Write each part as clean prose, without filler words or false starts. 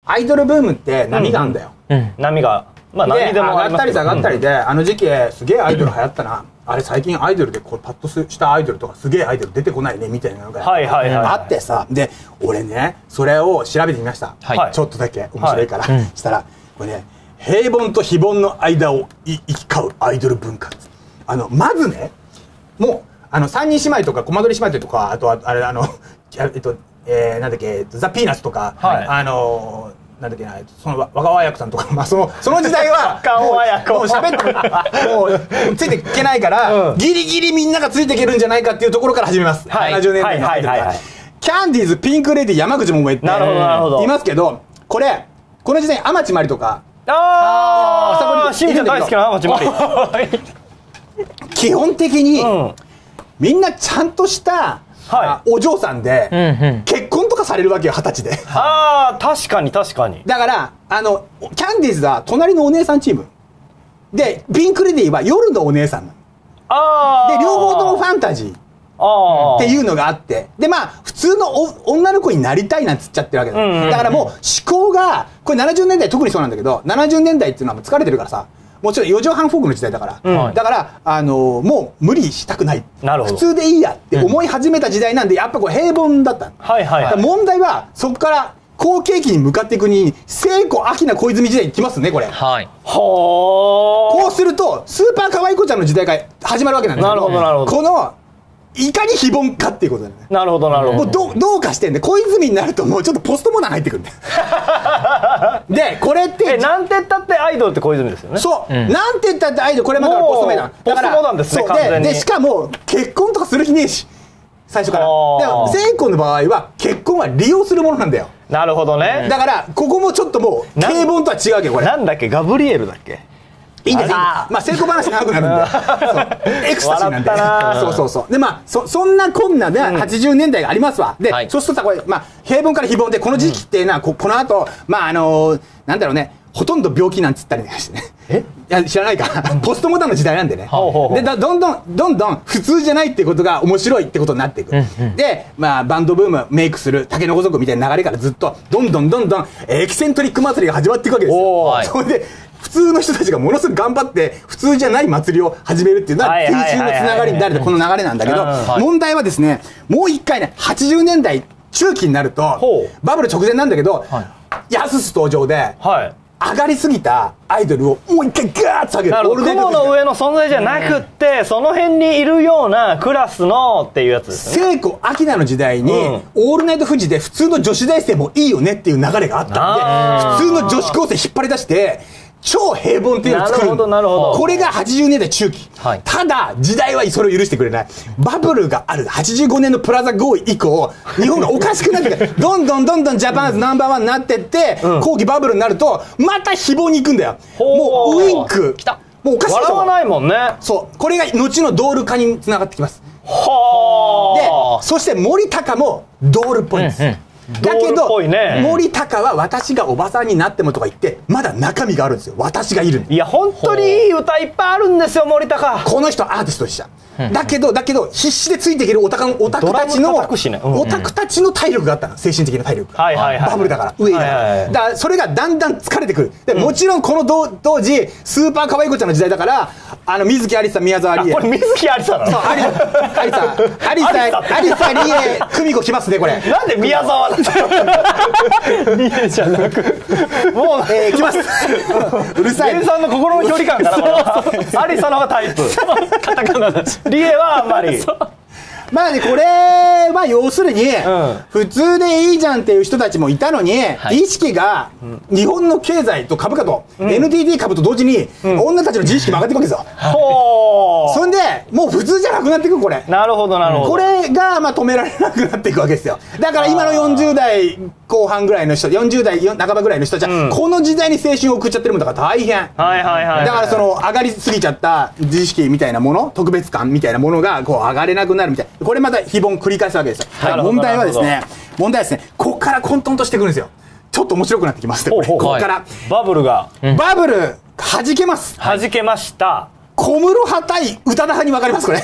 アイドルブームって波があるんだよ。 波が、まあ波でも上がったり下がったりで、あの時期すげえアイドル流行ったな。あれ最近アイドルでこうパッとしたアイドルとかすげえアイドル出てこないねみたいなのがあってさ、で俺ねそれを調べてみました。ちょっとだけ面白いから、したらこれね、平凡と非凡の間を行き交うアイドル文化。まずね、もう三人姉妹とかコマ撮り姉妹とか、あとはあれなんだっけ、ザ・ピーナッツとか、なんだっけな、その若林さんとか、まあその時代はもう喋ってもうついていけないから、ギリギリみんながついていけるんじゃないかっていうところから始めます。70年代のアイドルがキャンディーズ、ピンク・レディー、山口百恵っていますけど、この時代天地真理とか、 しみちゃん大好きな天地真理基本的にみんなちゃんとしたお嬢さんで結婚とかされるわけよ、20歳で。 ああ、確かに確かに。 だからキャンディーズは隣のお姉さんチームで、ピンク・レディーは夜のお姉さんなので、両方ともファンタジーっていうのがあって、でまあ普通の女の子になりたいなんつっちゃってるわけだ。だからもう思考がこれ70年代特にそうなんだけど、70年代っていうのはもう疲れてるからさ、もちろん4畳半フォークの時代だから、だからもう無理したくない、普通でいいやって思い始めた時代なんで、やっぱこれ平凡だった。問題はそこから好景気に向かっていくに聖子明菜小泉時代に来ますね、これ。こうするとスーパー可愛い子ちゃんの時代が始まるわけなんですよ。このいかに非凡かっていうことだよね。 なるほどなるほど。 どうかしてんで、小泉になるともうちょっとポストモダン入ってくるんだよ。でこれってなんて言ったってアイドルって小泉ですよね。 そう、なんて言ったってアイドル、これまでポストモダンだから、ポストモダンですね、完全に。 でしかも結婚とかする気ねえし、最初から。でも聖子の場合は結婚は利用するものなんだよ。 なるほどね。 だからここもちょっともう平凡とは違うわけよ、これ。 なんだっけ、ガブリエルだっけ。 いいんです。まあ成功話長くなるんでエクスタシーなんで。そうで、まあそんなこんなで80年代がありますわ。でそうするとさ、これまあ平凡から非凡で、この時期っていうのはこの後まあなんだろうね、ほとんど病気なんつったりしてね。いや知らないか、ポストモダンの時代なんでね。でどんどん普通じゃないっていうことが面白いってことになっていく。でまあバンドブーム、メイクする竹の子族みたいな流れからずっとどんどんエキセントリック祭りが始まっていくわけですよ。それで普通の人たちがものすごく頑張って普通じゃない祭りを始めるっていうのは追伸のつながりになるこの流れなんだけど、問題はですね、もう一回ね、80年代中期になるとバブル直前なんだけど、やすす登場で上がりすぎたアイドルをもう一回ガーッと下げる。 雲の上の存在じゃなくって、その辺にいるようなクラスのっていうやつですね。 聖子明菜の時代にオールナイトフジで普通の女子大生もいいよねっていう流れがあったんで、普通の女子高生引っ張り出して超平凡っていうのを作る。これが80年代中期。ただ時代はそれを許してくれない。バブルがある85年のプラザ合意以降、日本がおかしくなってどんどんジャパンズナンバーワンになってって、後期バブルになるとまた非凡に行くんだよ。もうウインク、もうおかしい。 笑わないもんね。 そう、これが後のドール化につながってきます。でそして森高もドールっぽいんです。だけど森高は私がおばさんになってもとか言ってまだ中身があるんですよ。私がいる。 いや本当にいい歌いっぱいあるんですよ、森高。 この人アーティストでした。だけど必死でついていけるオタクたちの体力があったの、精神的な体力が。バブルだから上だから。だからそれがだんだん疲れてくる。でもちろんこの当時スーパー可愛い子ちゃんの時代だから、水木有りさ、宮沢りえ。 これ水木有りさなの。 そう、有さりえ久美子来ますね、これ。 なんで宮沢なんだ。りえじゃなくもう来ます。うるさい。 りえさんの心の距離感から有りさの方がタイプ。カタカナだし。リエはあんまり。 まあね、これは要するに普通でいいじゃんっていう人たちもいたのに、意識が日本の経済と株価と NTT 株と同時に女たちの自意識も上がっていくわけですよ。そんでもう普通じゃなくなっていく。これなるほどなるほど。 これがまあ止められなくなっていくわけですよ。だから今の40代後半ぐらいの人、40代半ばぐらいの人たちはこの時代に青春を送っちゃってるもんだから大変。だからその上がりすぎちゃった自意識みたいなもの、特別感みたいなものがこう上がれなくなるみたいな、これまた非凡繰り返すわけですよ。問題はですね、ここから混沌としてくるんですよ。ちょっと面白くなってきますね、ここからバブル弾けます。 弾けました。 小室派対宇多田派に分かります、これ。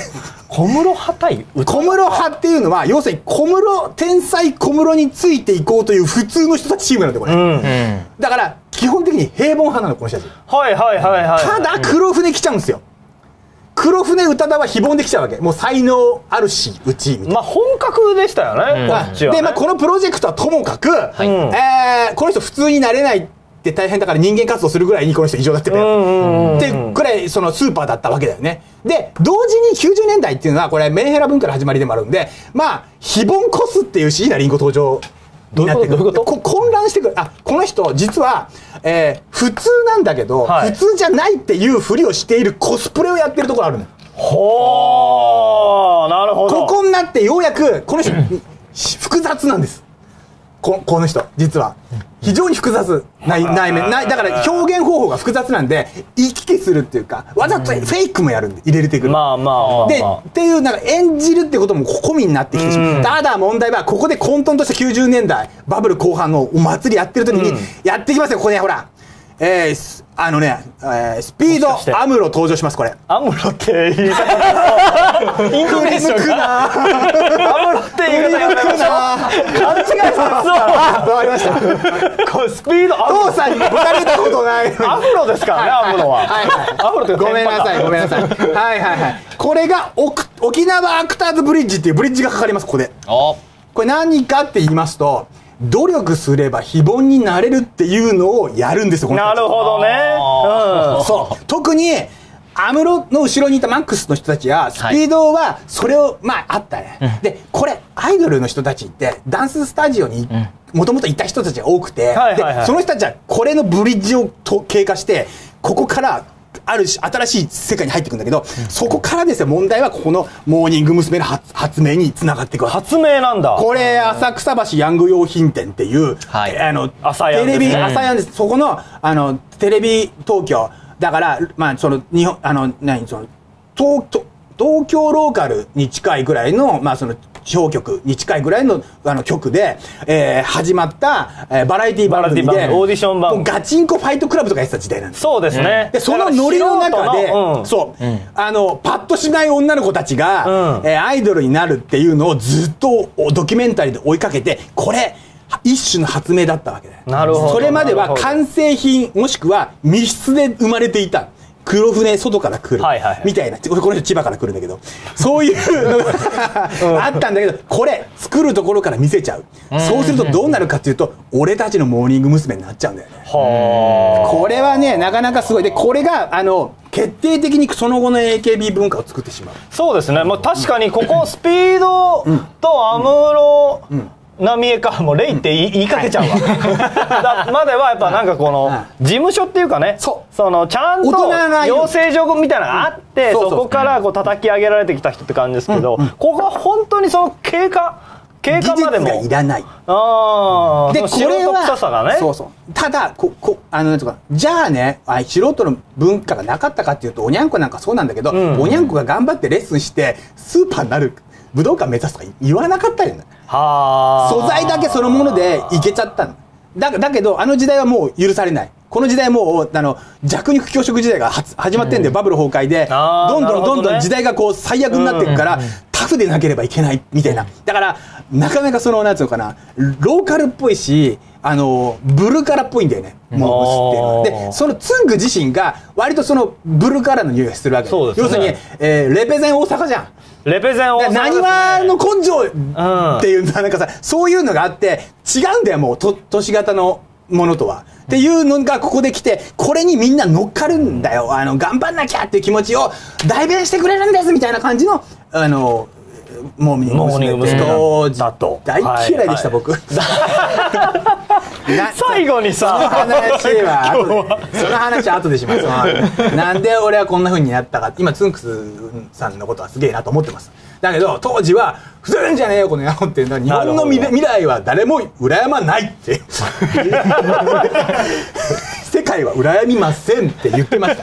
小室派対小室派っていうのは要するに天才小室についていこうという普通の人たちチームなんでこれ、だから基本的に平凡派なのこの人たち。 はいはいはいはい。 ただ黒船来ちゃうんですよ。黒船宇多田は非凡できちゃうわけ。もう才能あるしうちみたいな。 まあ本格でしたよね、こっちはね。 で、このプロジェクトはともかく、この人普通になれないって大変だから人間活動するぐらいにこの人異常だってたよってくらいそのスーパーだったわけだよね。で同時に90年代っていうのはこれメンヘラ文化の始まりでもあるんで、非凡コスっていう椎名林檎登場になってくる。混乱してくる。この人実は、普通なんだけど、普通じゃないっていうふりをしているコスプレをやってるところあるの。 ほー、なるほど。 ここになってようやくこの人複雑なんです。この人実は非常に複雑内面だから表現方法が複雑なんで行き来するっていうかわざとフェイクもやるんで入れてくる。でっていうなんか演じるってことも込みになってきてしまう。ただ問題はここで混沌とした90年代バブル後半のお祭りやってる時にやってきますよ。ここねほらスピードアムロ登場します。これアムロって言い方イントネーションがアムロって言い方やめましょう。勘違いされた。 わかりました。 これスピード父さんにぶたれたことない。 アムロですからね、アムロは。アムロってごめんなさいごめんなさい。これが沖縄アクターズブリッジっていうブリッジがかかります。ここでこれ何かって言いますと努力すれば非凡になれるっていうのをやるんですよ。 なるほどね。 そう特にアムロの後ろにいたマックスの人たちやスピードはそれをあったね。でこれアイドルの人たちってダンススタジオにもともといた人たちが多くて、その人たちはこれのブリッジを経過してここからある新しい世界に入っていくんだけど、そこからですよ問題はここのモーニング娘。の発明につながっていく。 発明なんだこれ浅草橋ヤング用品店っていう、テレビ朝やんです。そこのテレビ東京だからその日本その東京ローカルに近いぐらいのその地方局に近いぐらいの局で、始まったバラエティ番組でオーディション番組ガチンコファイトクラブとかやってた時代なんです。 そうですね。 でそのノリの中でパッとしない女の子たちがアイドルになるっていうのをずっとドキュメンタリーで追いかけて、これ一種の発明だったわけで、 なるほど。 それまでは完成品もしくは密室で生まれていた黒船外から来るみたいな、この人千葉から来るんだけどそういうのがあったんだけど、これ作るところから見せちゃう。そうするとどうなるかっていうと俺たちのモーニング娘。になっちゃうんだよね。これはねなかなかすごい。でこれが決定的にその後の AKB 文化を作ってしまう。 そうですね。確かにここスピードとアムロ浪江かもうレイって言いかけちゃうわまではやっぱなんかこの事務所っていうかね、そのちゃんと養成所みたいなのがあって、そこからこう叩き上げられてきた人って感じですけど、ここは本当にその経過までも技術がいらない。でこれはただなんとかじゃあね素人の文化がなかったかっていうとおにゃんこなんかそうなんだけど、おにゃんこが頑張ってレッスンしてスーパーになる武道館目指すとか言わなかったよね。素材だけそのものでいけちゃったのだけど時代はもう許されない。この時代もう弱肉強食時代が始まってんで、バブル崩壊でどんどん時代がこう最悪になっていくからタフでなければいけないみたいな。だからなかなかなんつうのかな、ローカルっぽいしブルカラっぽいんだよね、モームスっていうのは。でそのツング自身が割とブルカラの匂いがするわけ。要するにレペゼン大阪じゃん。 レペゼン大阪なにわの根性っていうなんかさ、そういうのがあって違うんだよもう都市型のものとはっていうのがここで来て、これにみんな乗っかるんだよ。頑張んなきゃっていう気持ちを代弁してくれるんですみたいな感じのモーニング娘。当時大嫌いでした僕。 最後にさその話後でします。なんで俺はこんな風になったか。今ツンクスさんのことはすげえなと思ってます。だけど当時はふざけんじゃねえよこの野郎っていうのは、日本の未来は誰も羨まないって世界は羨みませんって言ってました。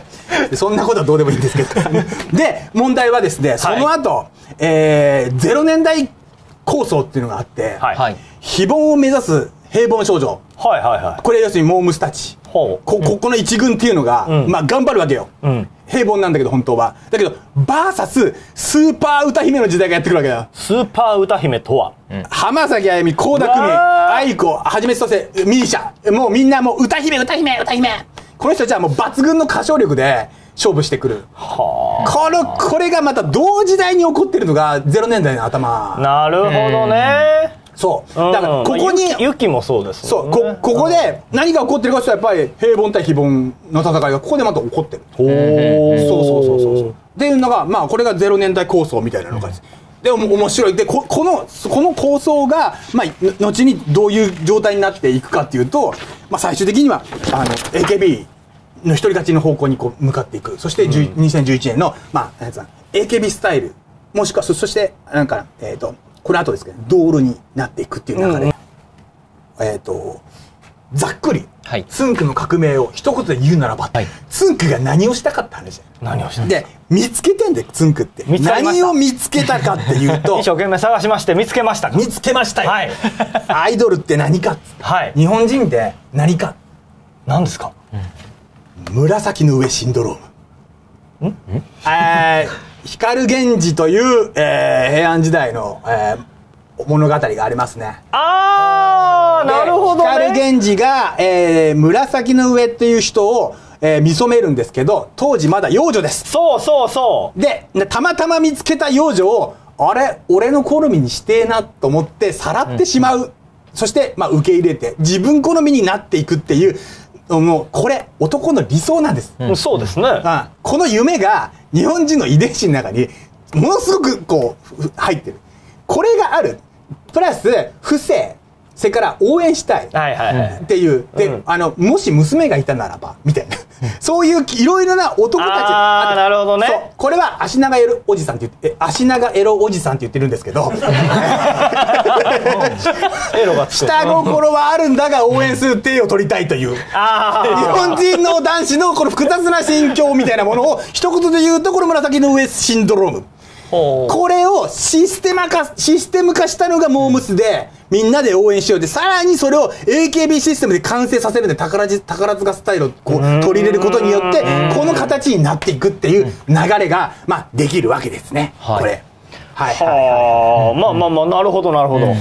そんなことはどうでもいいんですけどで問題はですね、その後、0年代構想っていうのがあって、非凡を目指す平凡少女、これ要するにモームスたち、この一軍っていうのが、頑張るわけよ。 平凡なんだけど本当は。だけどバーサススーパー歌姫の時代がやってくるわけだよ。 スーパー歌姫とは、 浜崎あゆみ、倖田來未、愛子、はじめとせミーシャ、もうみんなもう歌姫歌姫歌姫。この人たちはもう抜群の歌唱力で勝負してくる。これがまた同時代に起こってるのが0年代の頭。 なるほどね。 そう。だからここにユキもそうです、ね。 そうここで何が起こってるかというとやっぱり平凡対非凡の戦いがここでまた起こってる。そうっていうのがまあこれが0年代構想みたいなのがです。でも面白い。でこの構想がまあ後にどういう状態になっていくかっていうと、まあ最終的にはAKBの一人勝ちの方向にこう向かっていく。そして2011年のまあAKB スタイルもしくはそしてなんかこの後ですけどドールになっていくっていう中で、ざっくり、つんくの革命を一言で言うならば、つんくが何をしたかって話。 何をしたで見つけてんでつんくって何を見つけたかっていうと一生懸命探しまして見つけましたか。 見つけましたよ。アイドルって何か、日本人って何か。 何ですか。 紫の上シンドローム。光源氏という、平安時代の、物語がありますね。 なるほどね。 光源氏が、紫の上っていう人を、見初めるんですけど当時まだ幼女です。 そうでたまたま見つけた幼女をあれ俺の好みにしてえなと思ってさらってしまう、そしてまあ受け入れて自分好みになっていくっていうもうこれ男の理想なんです。 そうですね。 この夢が日本人の遺伝子の中にものすごくこう入ってる。これがあるプラス不正それから応援したいっていうでもし娘がいたならばみたいなそういういろいろな男たち。 なるほどね。 そうこれは足長エロおじさんって言って足長エロおじさんって言ってるんですけどエロが下心はあるんだが応援する手を取りたいという日本人の男子のこの複雑な心境みたいなものを一言で言うとこの紫の上シンドローム。これをシステム化したのがモームスでみんなで応援しようでさらにそれを AKB システムで完成させるんで宝塚スタイルをこう取り入れることによってこの形になっていくっていう流れがまあできるわけですね。これまあなるほどなるほど。